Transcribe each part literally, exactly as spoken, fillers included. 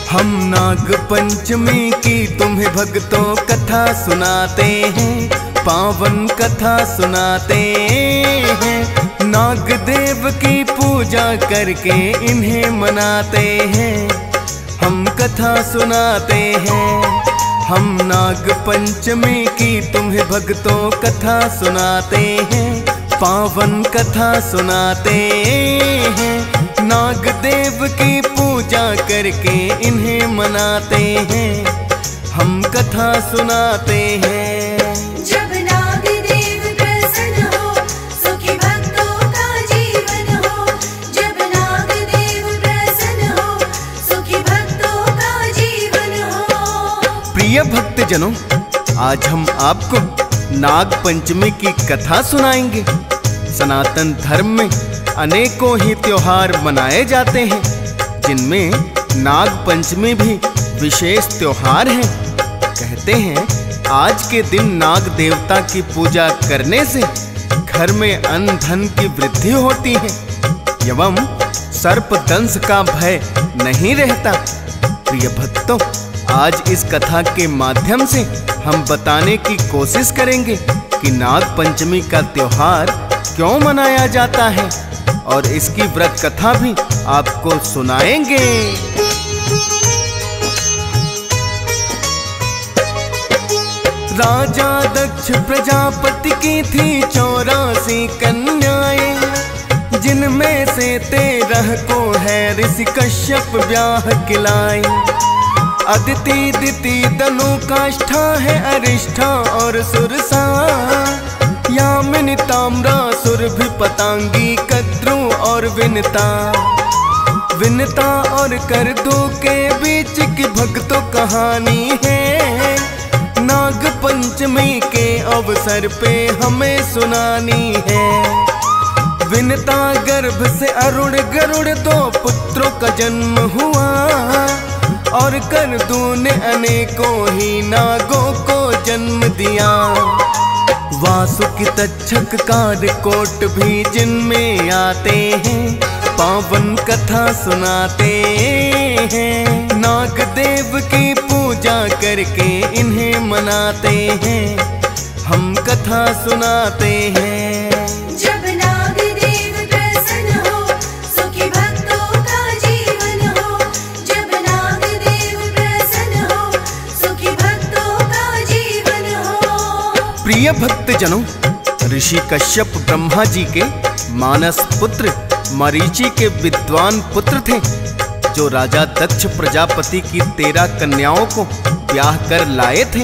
हम नाग पंचमी की तुम्हें भक्तों कथा सुनाते हैं, पावन कथा सुनाते हैं। नाग देव की पूजा करके इन्हें मनाते हैं, हम कथा सुनाते हैं। हम नाग पंचमी की तुम्हें भक्तों कथा सुनाते हैं, पावन कथा सुनाते हैं। नाग देव की पूजा करके इन्हें मनाते हैं, हम कथा सुनाते हैं। जब नाग देव प्रसन्न हो, सुखी भक्तों का जीवन हो। जब नाग देव प्रसन्न हो, सुखी भक्तों का जीवन हो। प्रिय भक्तजनों, आज हम आपको नाग पंचमी की कथा सुनाएंगे। सनातन धर्म में अनेकों ही त्योहार मनाए जाते हैं, जिनमें नाग पंचमी भी विशेष त्योहार है। कहते हैं आज के दिन नाग देवता की पूजा करने से घर में अन्न धन की वृद्धि होती है एवं सर्प दंश का भय नहीं रहता। प्रिय भक्तों, आज इस कथा के माध्यम से हम बताने की कोशिश करेंगे कि नाग पंचमी का त्योहार क्यों मनाया जाता है और इसकी व्रत कथा भी आपको सुनाएंगे। राजा दक्ष प्रजापति की थी चौरासी कन्याएं, जिनमें से तेरह को है ऋषि कश्यप ब्याह खिलाए। अदिति दिति दनु काष्ठा है अरिष्ठा और सुरसा, यामिनी ताम्रा सुरभि पतांगी कद्रू और विनता। विनता और करदू के बीच की भक्तों कहानी है, नाग पंचमी के अवसर पे हमें सुनानी है। विनता गर्भ से अरुण गरुड़ दो पुत्रों का जन्म हुआ, और करदू ने अनेकों ही नागों को जन्म दिया। वासुकी तक्षक कालकोट भी जिनमें आते हैं, पावन कथा सुनाते हैं। नाग देव की पूजा करके इन्हें मनाते हैं, हम कथा सुनाते हैं। जब नाग देव प्रसन्न हो, सुखी भक्तों का जीवन हो। जब नाग देव प्रसन्न हो, सुखी भक्तों का जीवन हो। प्रिय भक्तजनों, ऋषि कश्यप ब्रह्मा जी के मानस पुत्र मरीचि के विद्वान पुत्र थे, जो राजा दक्ष प्रजापति की तेरह कन्याओं को ब्याह कर लाए थे।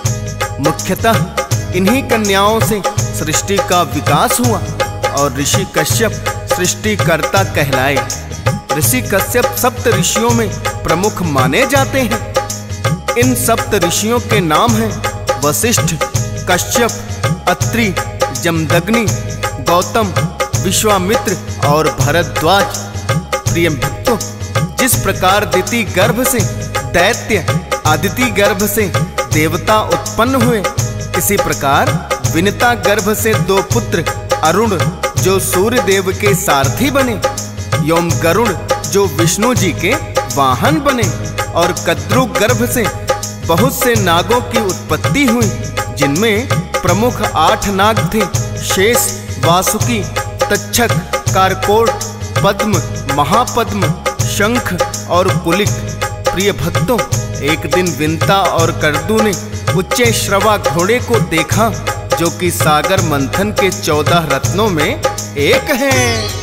मुख्यतः इन्हीं कन्याओं से सृष्टि का विकास हुआ और ऋषि कश्यप सृष्टिकर्ता कहलाए। ऋषि कश्यप सप्त ऋषियों में प्रमुख माने जाते हैं। इन सप्त ऋषियों के नाम हैं वशिष्ठ, कश्यप, अत्रि, जमदग्नि, गौतम, विश्वामित्र और भरद्वाज। प्रिय भक्तों, जिस प्रकार दिति गर्भ से दैत्य, आदिति गर्भ से देवता उत्पन्न हुए, इसी प्रकार विनता गर्भ से दो पुत्र अरुण जो सूर्य देव के सारथी बने, एवं गरुड़ जो विष्णु जी के वाहन बने, और कद्रु गर्भ से बहुत से नागों की उत्पत्ति हुई, जिनमें प्रमुख आठ नाग थे: शेष, वासुकी, तक्षक, कारकोट, पद्म, महापद्म, शंख और कुलिक। प्रिय भक्तों, एक दिन विनता और करदू ने उच्चे श्रवा घोड़े को देखा, जो कि सागर मंथन के चौदह रत्नों में एक है।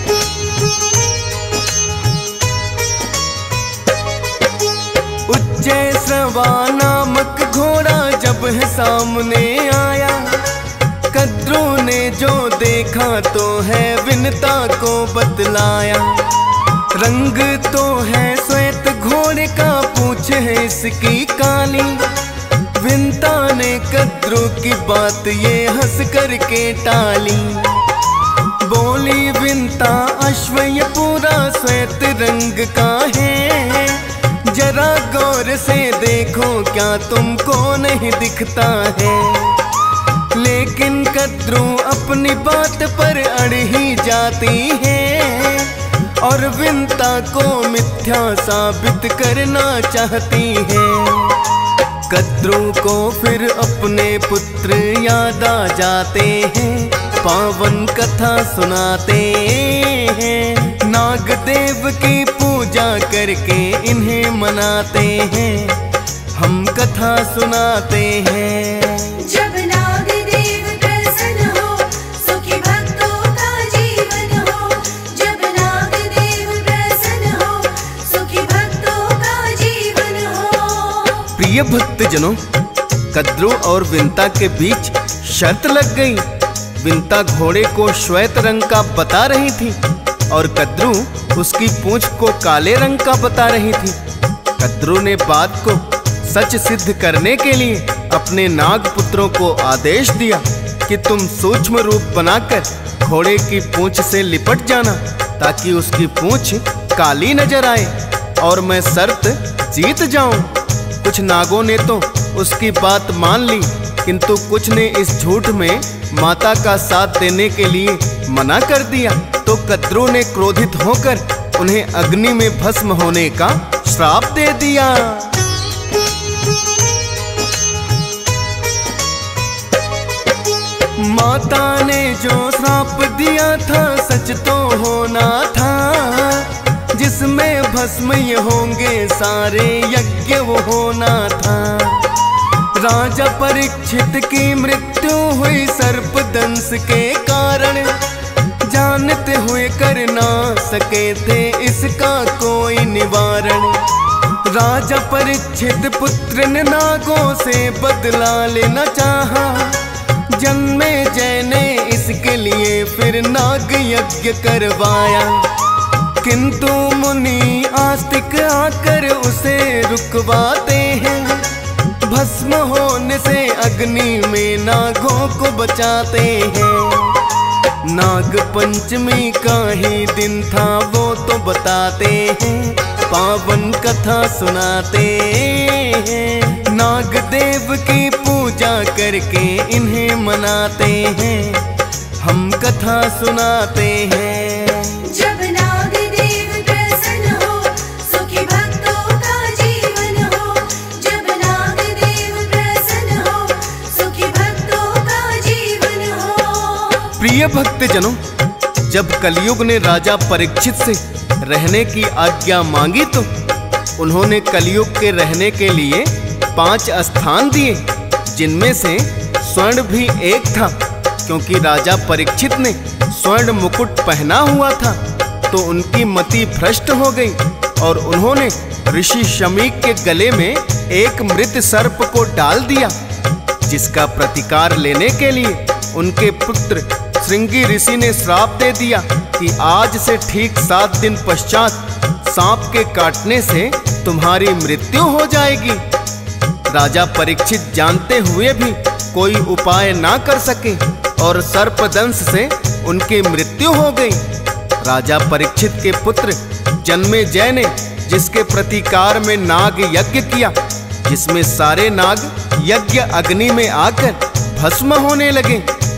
उच्चे श्रवा नामक घोड़ा जब है सामने आया, कद्रू ने जो देखा तो है विनता को बतलाया। रंग तो है श्वेत घोड़े का, पूछ है इसकी काली। विनता ने कद्रू की बात ये हंस करके टाली। बोली विनता, अश्व ये पूरा श्वेत रंग का है, जरा गौर से देखो क्या तुमको नहीं दिखता है। लेकिन कद्रू अपनी बात पर अड़ ही जाती है, और विंता को मिथ्या साबित करना चाहती हैं। कद्रू को फिर अपने पुत्र याद आ जाते हैं, पावन कथा सुनाते हैं। नागदेव की पूजा करके इन्हें मनाते हैं, हम कथा सुनाते हैं। जब नाग देव प्रसन्न हो, सुखी भक्तों का जीवन हो। जब नाग देव प्रसन्न हो, सुखी भक्तों का जीवन हो। प्रिय भक्तजनों, कद्रू और विंता के बीच शर्त लग गई। विंता घोड़े को श्वेत रंग का बता रही थी और कद्रू उसकी पूंछ को काले रंग का बता रही थी। कद्रू ने बात को सच सिद्ध करने के लिए अपने नाग पुत्रों को आदेश दिया कि तुम सूक्ष्म रूप बनाकर घोड़े की पूंछ से लिपट जाना, ताकि उसकी पूंछ काली नजर आए और मैं शर्त जीत जाऊं। कुछ नागों ने तो उसकी बात मान ली, किंतु कुछ ने इस झूठ में माता का साथ देने के लिए मना कर दिया। तो कद्रू ने क्रोधित होकर उन्हें अग्नि में भस्म होने का श्राप दे दिया। माता ने जो श्राप दिया था सच तो होना था, जिसमें भस्म ये होंगे सारे यज्ञ वो होना था। राजा परीक्षित की मृत्यु हुई सर्प दंश के कारण, जानते हुए कर ना सके थे इसका कोई निवारण। राजा परीक्षित पुत्र ने नागों से बदला लेना चाहा, जन्मे जय ने इसके लिए फिर नाग यज्ञ करवाया। किंतु मुनि आस्तिक आकर उसे रुकवाते हैं, भस्म होने से अग्नि में नागों को बचाते हैं। नाग पंचमी का ही दिन था वो तो बताते हैं, पावन कथा सुनाते हैं। नाग देव की पूजा करके इन्हें मनाते हैं, हम कथा सुनाते हैं। जब नाग देव प्रसन्न हो, सुखी भक्तों का जीवन हो। जब नाग देव प्रसन्न हो, सुखी भक्तों का जीवन हो। प्रिय भक्तजनों, जब कलयुग ने राजा परीक्षित से रहने की आज्ञा मांगी तो उन्होंने कलयुग के रहने के लिए पांच स्थान दिए, जिनमें से स्वर्ण भी एक था। क्योंकि राजा परीक्षित ने स्वर्ण मुकुट पहना हुआ था तो उनकी मति भ्रष्ट हो गई और उन्होंने ऋषि शमीक के गले में एक मृत सर्प को डाल दिया, जिसका प्रतिकार लेने के लिए उनके पुत्र श्रृंगी ऋषि ने श्राप दे दिया कि आज से ठीक सात दिन पश्चात सांप के काटने से तुम्हारी मृत्यु हो जाएगी। राजा परीक्षित जानते हुए भी कोई उपाय ना कर सके और सर्पदंश से उनकी मृत्यु हो गई। राजा परीक्षित के पुत्र जन्मे जय ने जिसके प्रतिकार में नाग यज्ञ किया, जिसमें सारे नाग यज्ञ अग्नि में आकर भस्म होने लगे,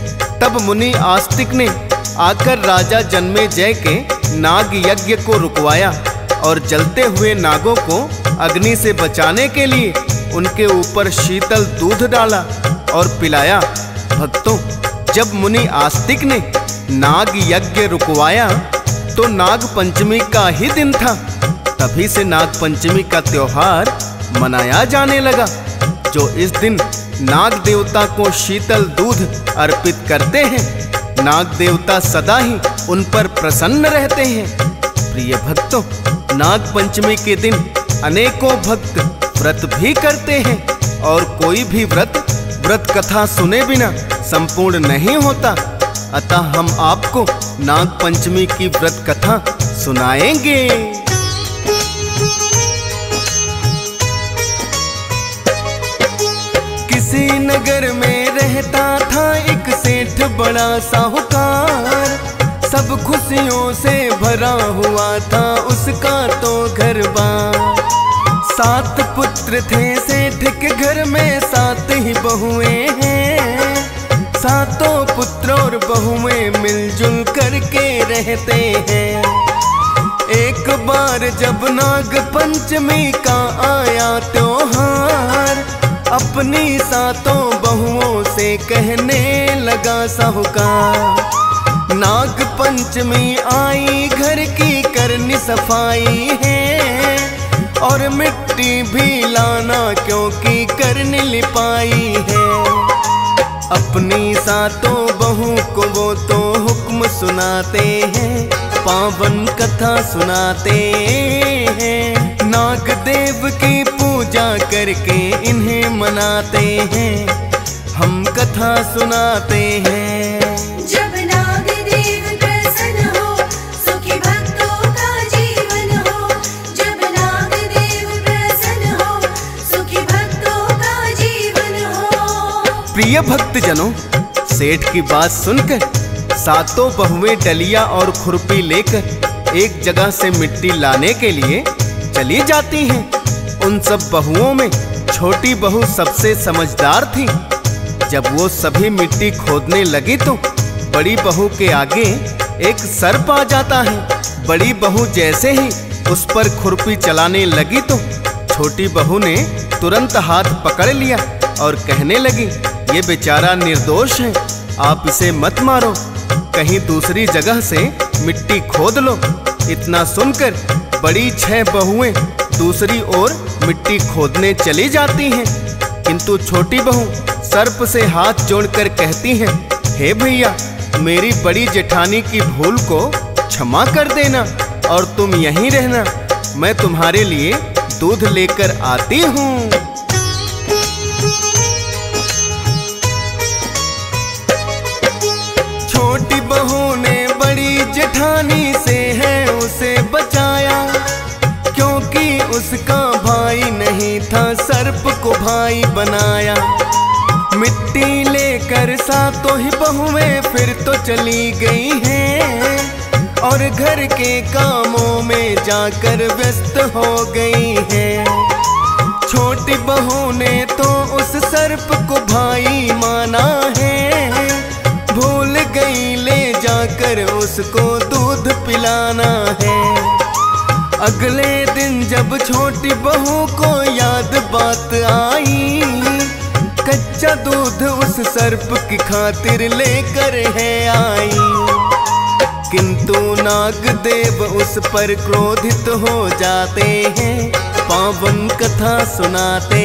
तब मुनि आस्तिक ने आकर राजा जन्मे जय के नाग यज्ञ को रुकवाया और जलते हुए नागों को अग्नि से बचाने के लिए उनके ऊपर शीतल दूध डाला और पिलाया। भक्तों, जब मुनि आस्तिक ने नाग यज्ञ रुकवाया तो नाग पंचमी का ही दिन था। तभी से नाग पंचमी का त्योहार मनाया जाने लगा, जो इस दिन नाग देवता को शीतल दूध अर्पित करते हैं। नाग देवता सदा ही उन पर प्रसन्न रहते हैं। प्रिय भक्तों, नाग पंचमी के दिन अनेकों भक्त व्रत भी करते हैं और कोई भी व्रत व्रत कथा सुने बिना संपूर्ण नहीं होता। अतः हम आपको नाग पंचमी की व्रत कथा सुनाएंगे। किसी नगर में रहता था एक सेठ बड़ा साहूकार, सब खुशियों से भरा हुआ था उसका तो घर बार। सात पुत्र थे सेठ के घर में, सात ही बहुएं हैं। सातों पुत्र और बहुएं मिलजुल करके रहते हैं। एक बार जब नाग पंचमी का आया त्योहार, अपनी सातों बहुओं से कहने लगा साहूकार। नाग पंचमी आई घर की करनी सफाई है, और मिट्टी भी लाना क्योंकि करनी लिपाई है। अपनी सातों बहू को वो तो हुक्म सुनाते हैं, पावन कथा सुनाते हैं। नाग देव की पूजा करके इन्हें मनाते हैं, हम कथा सुनाते हैं। जब नाग देव प्रसन्न हो, सुखी भक्तों का जीवन हो। जब नाग देव प्रसन्न हो, सुखी भक्तों का जीवन हो। प्रिय भक्तजनों, सेठ की बात सुनकर सातों बहुएं डलिया और खुरपी लेकर एक जगह से मिट्टी लाने के लिए चली जाती हैं। उन सब बहुओं में छोटी बहू सबसे समझदार थी। जब वो सभी मिट्टी खोदने लगी तो बड़ी बहू के आगे एक सर्प आ जाता है। बड़ी बहू जैसे ही उस पर खुरपी चलाने लगी तो छोटी बहू ने तुरंत हाथ पकड़ लिया और कहने लगी, ये बेचारा निर्दोष है, आप इसे मत मारो, कहीं दूसरी जगह से मिट्टी खोद लो। इतना सुनकर बड़ी छह बहुएं दूसरी ओर मिट्टी खोदने चली जाती हैं, किंतु छोटी बहू सर्प से हाथ जोड़कर कहती हैं, हे भैया, मेरी बड़ी जेठानी की भूल को क्षमा कर देना और तुम यहीं रहना, मैं तुम्हारे लिए दूध लेकर आती हूँ। छोटी बहू ने बड़ी जेठानी से है उसे बचाया, क्योंकि उसका भाई नहीं था सर्प को भाई बनाया। मिट्टी लेकर सातों ही बहुएं फिर तो चली गई हैं, और घर के कामों में जाकर व्यस्त हो गई हैं। छोटी बहू ने तो उस सर्प को भाई माना है, भूल गई ले जाकर उसको दूध पिलाना है। अगले दिन जब छोटी बहू को याद बात आई, कच्चा दूध उस सर्प की खातिर लेकर है आई। किंतु नाग देव उस पर क्रोधित हो जाते हैं, पावन कथा सुनाते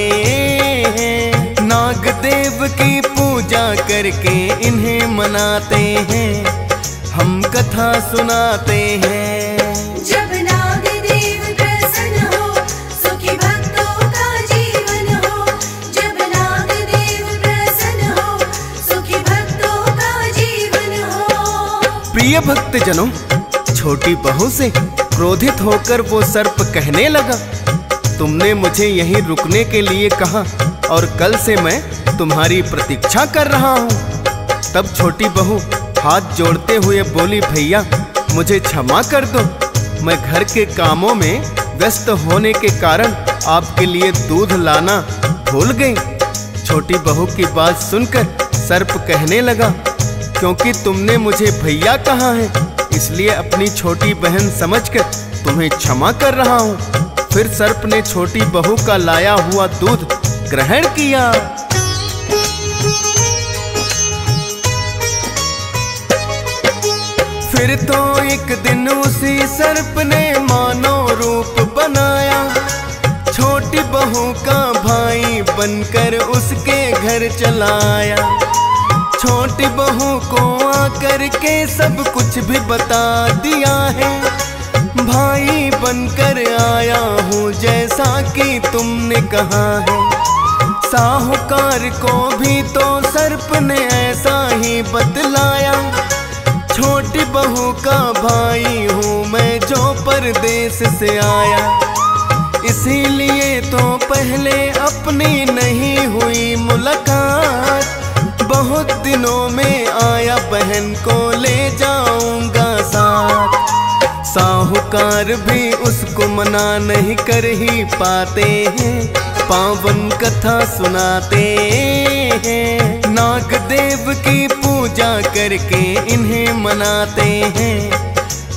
हैं। नाग देव की पूजा करके इन्हें मनाते हैं, हम कथा सुनाते हैं। जब नाग देव प्रसन्न हो, सुखी भक्तों का जीवन हो। जब नाग देव प्रसन्न हो, सुखी भक्तों का जीवन हो। प्रिय भक्तजनों, छोटी बहू से क्रोधित होकर वो सर्प कहने लगा, तुमने मुझे यहीं रुकने के लिए कहा और कल से मैं तुम्हारी प्रतीक्षा कर रहा हूँ। तब छोटी बहू हाथ जोड़ते हुए बोली, भैया मुझे क्षमा कर दो, मैं घर के कामों में व्यस्त होने के कारण आपके लिए दूध लाना भूल गई। छोटी बहू की बात सुनकर सर्प कहने लगा, क्योंकि तुमने मुझे भैया कहा है, इसलिए अपनी छोटी बहन समझकर तुम्हें क्षमा कर रहा हूँ। फिर सर्प ने छोटी बहू का लाया हुआ दूध ग्रहण किया। फिर तो एक दिन उसी सर्प ने मानव रूप बनाया, छोटी बहू का भाई बनकर उसके घर चलाया। छोटी बहू को आकर के सब कुछ भी बता दिया है, भाई बनकर आया हूँ जैसा कि तुमने कहा है। साहूकार को भी तो सर्प ने ऐसा ही बतलाया, छोटी बहू का भाई हूँ मैं जो परदेश से आया। इसीलिए तो पहले अपनी नहीं हुई मुलाकात, बहुत दिनों में आया बहन को ले जाऊंगा साथ। साहूकार भी उसको मना नहीं कर ही पाते हैं, पावन कथा सुनाते हैं। नाग देव की पूजा करके इन्हें मनाते हैं,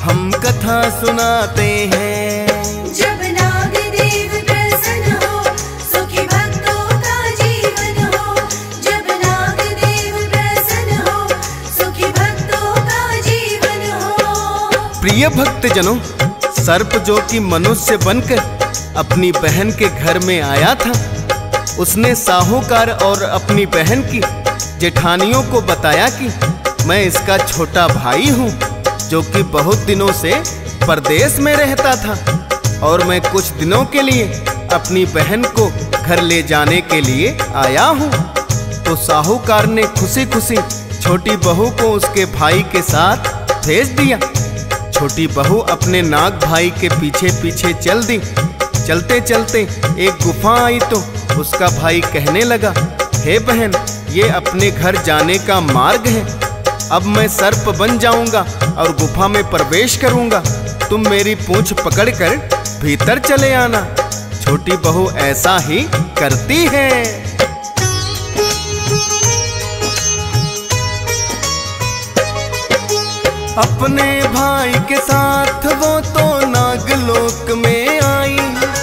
हम कथा सुनाते हैं। जब नाग देव प्रसन्न हो, सुखी भक्तों का जीवन हो। जब नाग देव प्रसन्न हो, सुखी भक्तों का जीवन हो। प्रिय भक्तजनों, सर्प जो कि मनुष्य बनकर अपनी बहन के घर में आया था, उसने साहूकार और अपनी बहन की जेठानियों को बताया कि मैं इसका छोटा भाई हूँ, जो कि बहुत दिनों से परदेश में रहता था और मैं कुछ दिनों के लिए अपनी बहन को घर ले जाने के लिए आया हूँ। तो साहूकार ने खुशी खुशी छोटी बहू को उसके भाई के साथ भेज दिया। छोटी बहू अपने नाग भाई के पीछे पीछे चल दी। चलते चलते एक गुफा आई तो उसका भाई कहने लगा, हे बहन, ये अपने घर जाने का मार्ग है। अब मैं सर्प बन जाऊंगा और गुफा में प्रवेश करूंगा। तुम मेरी पूंछ पकड़कर भीतर चले आना। छोटी बहू ऐसा ही करती है। अपने भाई के साथ वो तो नागलोक में आई।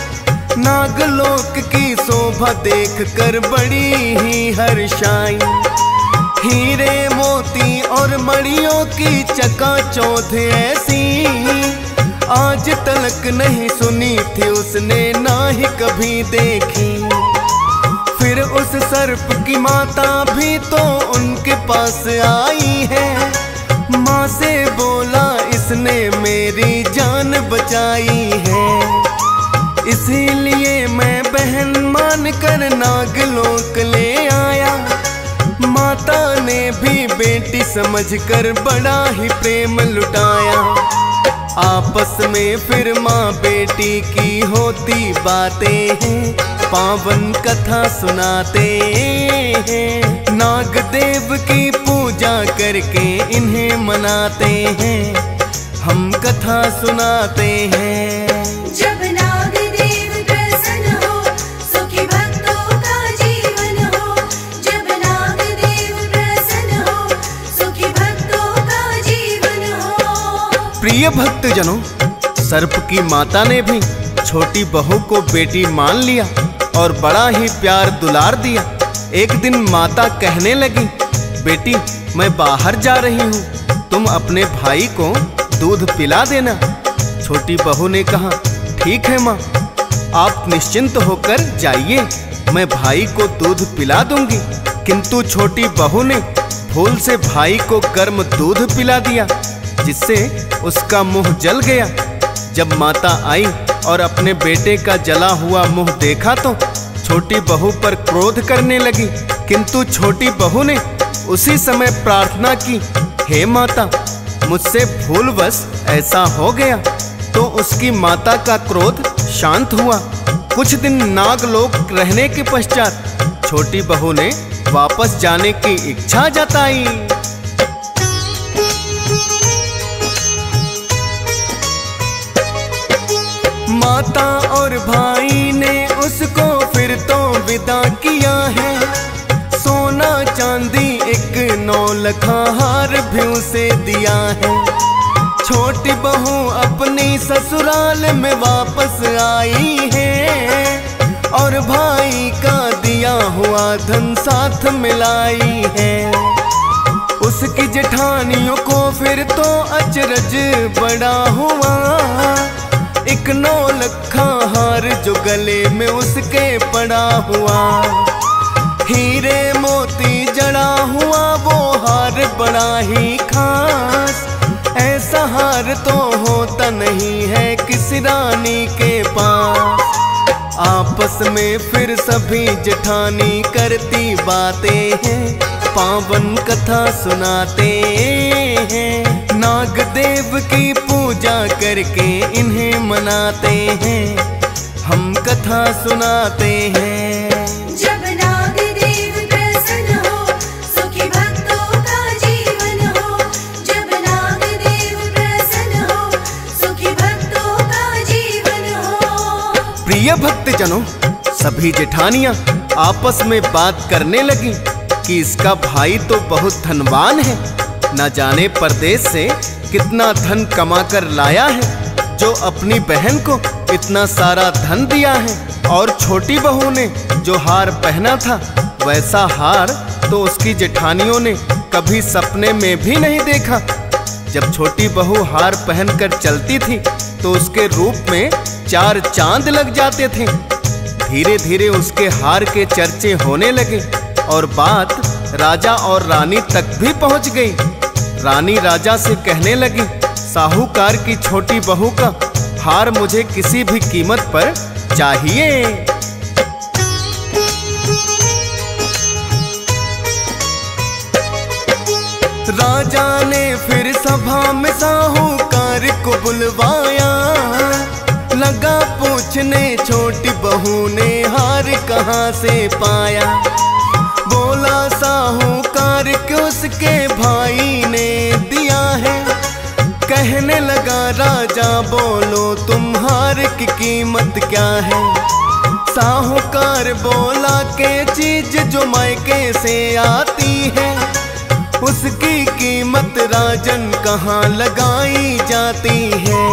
नागलोक की शोभा देखकर बड़ी ही हर्षाई। हीरे मोती और मणियों की चकाचौंध ऐसी आज तलक नहीं सुनी थी उसने, ना ही कभी देखी। फिर उस सर्प की माता भी तो उनके पास आई है। माँ से बोला, इसने मेरी जान बचाई है, इसीलिए मैं बहन मानकर नागलोक ले आया। माता ने भी बेटी समझकर बड़ा ही प्रेम लुटाया। आपस में फिर माँ बेटी की होती बातें हैं, पावन कथा सुनाते हैं। नाग देव की पूजा करके इन्हें मनाते हैं, हम कथा सुनाते हैं। जब नाग देव प्रसन्न हो, सुखी भक्तों का जीवन हो। जब नाग देव प्रसन्न हो, सुखी भक्तों का जीवन हो। प्रिय भक्तजनों, सर्प की माता ने भी छोटी बहू को बेटी मान लिया और बड़ा ही प्यार दुलार दिया। एक दिन माता कहने लगी, बेटी मैं बाहर जा रही हूँ, तुम अपने भाई को दूध पिला देना। छोटी बहू ने कहा, ठीक है माँ, आप निश्चिंत होकर जाइए, मैं भाई को दूध पिला दूंगी। किंतु छोटी बहू ने भूल से भाई को गर्म दूध पिला दिया, जिससे उसका मुंह जल गया। जब माता आई और अपने बेटे का जला हुआ मुंह देखा तो छोटी बहू पर क्रोध करने लगी। किंतु छोटी बहू ने उसी समय प्रार्थना की, हे माता, मुझसे भूलवश ऐसा हो गया। तो उसकी माता का क्रोध शांत हुआ। कुछ दिन नागलोक रहने के पश्चात छोटी बहू ने वापस जाने की इच्छा जताई। माता और भाई ने उसको फिर तो विदा किया है। सोना चांदी एक नौलखा हार भी उसे दिया है। छोटी बहू अपनी ससुराल में वापस आई है और भाई का दिया हुआ धन साथ मिलाई है। उसकी जेठानियों को फिर तो अचरज बड़ा हुआ। एक नौलखा हार जो गले में उसके पड़ा हुआ, हीरे मोती जड़ा हुआ वो हार बड़ा ही खास। ऐसा हार तो होता नहीं है किसी रानी के पास। आपस में फिर सभी जेठानी करती बातें हैं, पावन कथा सुनाते हैं। नाग देव की पूजा करके इन्हें मनाते हैं, हम कथा सुनाते हैं। जब नाग देव प्रसन्न हो, सुखी भक्तों का जीवन हो। जब नाग देव प्रसन्न हो, सुखी भक्तों का जीवन हो। प्रिय भक्तजनों, सभी जेठानियां आपस में बात करने लगी। कि कि इसका भाई तो बहुत धनवान है, न जाने परदेश से कितना धन कमा कर लाया है, जो अपनी बहन को इतना सारा धन दिया है। और छोटी बहू ने जो हार पहना था, वैसा हार तो उसकी जेठानियों ने कभी सपने में भी नहीं देखा। जब छोटी बहू हार पहनकर चलती थी तो उसके रूप में चार चांद लग जाते थे। धीरे धीरे उसके हार के चर्चे होने लगे और बात राजा और रानी तक भी पहुंच गई। रानी राजा से कहने लगी, साहूकार की छोटी बहू का हार मुझे किसी भी कीमत पर चाहिए। राजा ने फिर सभा में साहूकार को बुलवाया, लगा पूछने छोटी बहू ने हार कहाँ से पाया। बोला साहूकार कि उसके भाई ने दिया है। कहने लगा राजा, बोलो तुम हार की कीमत क्या है। साहूकार बोला के चीज जो मायके से आती है, उसकी कीमत राजन कहाँ लगाई जाती है।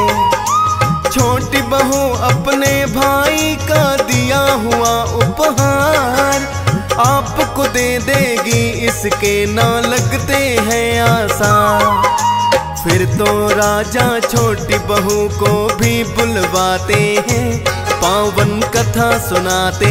छोटी बहू अपने भाई का दिया हुआ उपहार आपको दे देगी, इसके ना लगते हैं आसान। फिर तो राजा छोटी बहू को भी बुलवाते हैं, पावन कथा सुनाते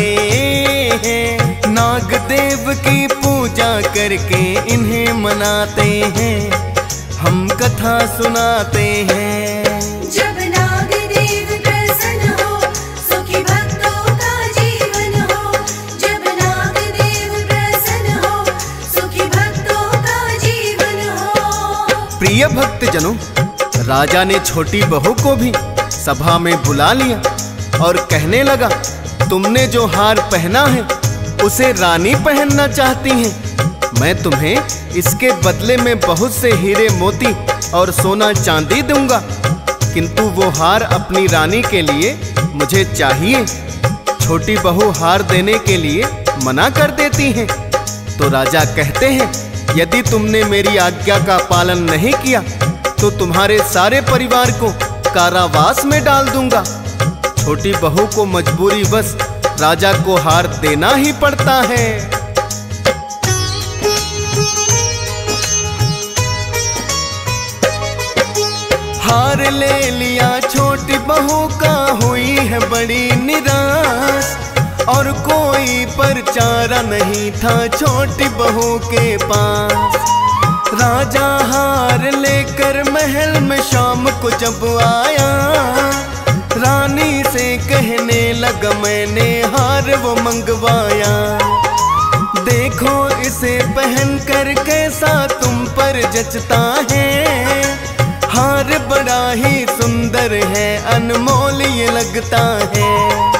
हैं। नाग देव की पूजा करके इन्हें मनाते हैं, हम कथा सुनाते हैं। जब नाग देव प्रसन्न हो, सुखी भक्तों का जीवन हो। जब नाग देव प्रसन्न हो, सुखी भक्तों का जीवन हो। प्रिय भक्तजनों, राजा ने छोटी बहू को भी सभा में बुला लिया और कहने लगा, तुमने जो हार पहना है उसे रानी पहनना चाहती हैं। मैं तुम्हें इसके बदले में बहुत से हीरे मोती और सोना चांदी दूंगा, किंतु वो हार अपनी रानी के लिए मुझे चाहिए। छोटी बहू हार देने के लिए मना कर देती हैं। तो राजा कहते हैं, यदि तुमने मेरी आज्ञा का पालन नहीं किया तो तुम्हारे सारे परिवार को कारावास में डाल दूंगा। छोटी बहू को मजबूरी बस राजा को हार देना ही पड़ता है। हार ले लिया छोटी बहू का, हुई है बड़ी निराश। और कोई परचारा नहीं था छोटी बहू के पास। राजा हार लेकर महल में शाम को जब आया, रानी से कहने लगा, मैंने हार वो मंगवाया। देखो इसे पहन कर कैसा तुम पर जचता है। हार बड़ा ही सुंदर है, अनमोल ये लगता है।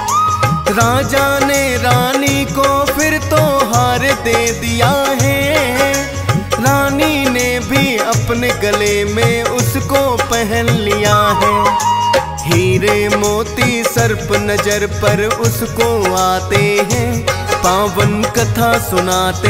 राजा ने रानी को फिर तो हार दे दिया है। रानी ने भी अपने गले में उसको पहन लिया है। हीरे मोती सर्प नजर पर उसको आते हैं, पावन कथा सुनाते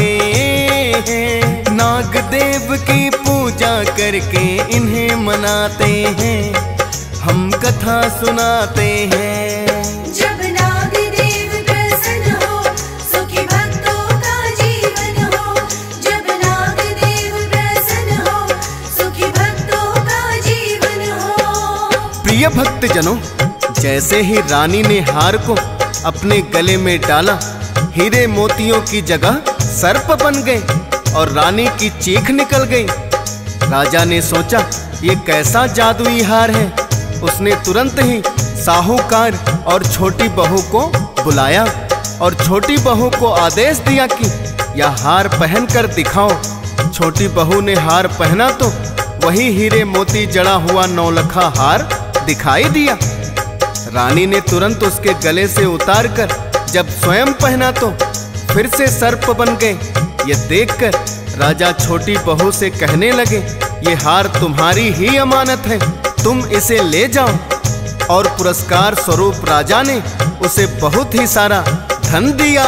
हैं। नाग देव की पूजा करके इन्हें मनाते हैं, हम कथा सुनाते हैं। जब नाग देव प्रसन्न हो, सुखी भक्तों का जीवन हो। जब नाग देव प्रसन्न हो, सुखी भक्तों का जीवन हो। प्रिय भक्तजनों, जैसे ही रानी ने हार को अपने गले में डाला, हीरे मोतियों की जगह सर्प बन गए और रानी की चीख निकल गई। राजा ने सोचा, ये कैसा जादुई हार है। उसने तुरंत ही साहूकार और छोटी बहू को बुलाया और छोटी बहू को आदेश दिया कि यह हार पहन कर दिखाओ। छोटी बहू ने हार पहना तो वही हीरे मोती जड़ा हुआ नौलखा हार दिखाई दिया। रानी ने तुरंत उसके गले से उतार कर जब स्वयं पहना तो फिर से सर्प बन गए। ये देखकर राजा छोटी बहू से कहने लगे, ये हार तुम्हारी ही अमानत है, तुम इसे ले जाओ। और पुरस्कार स्वरूप राजा ने उसे बहुत ही सारा धन दिया।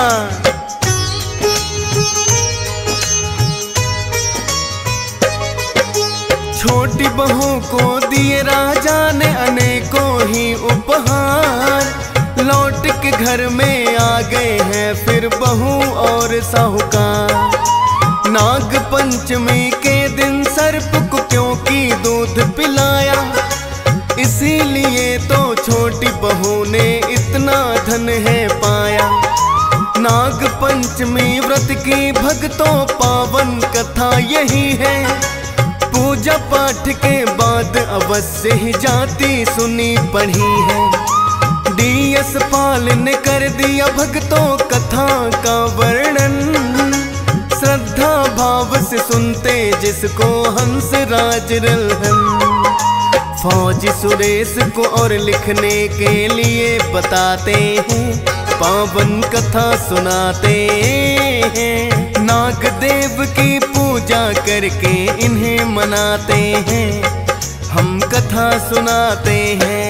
छोटी बहू को दिए राजा ने अनेकों ही उपहार। लौट के घर में आ गए हैं फिर बहू और साहूकार। नाग पंचमी के दिन सर्प को क्योंकि दूध पिलाया, इसीलिए तो छोटी बहू ने इतना धन है पाया। नाग पंचमी व्रत की भक्तों पावन कथा यही है। पूजा पाठ के बाद अवश्य ही जाती सुनी पढ़ी है। डी एस पाल ने कर दिया भक्तों कथा का वर्णन। श्रद्धा भाव से सुनते जिसको हंस राज रल्हन। फौज सुरेश को और लिखने के लिए बताते हैं, पावन कथा सुनाते हैं। नाग देव की पूजा करके इन्हें मनाते हैं, हम कथा सुनाते हैं।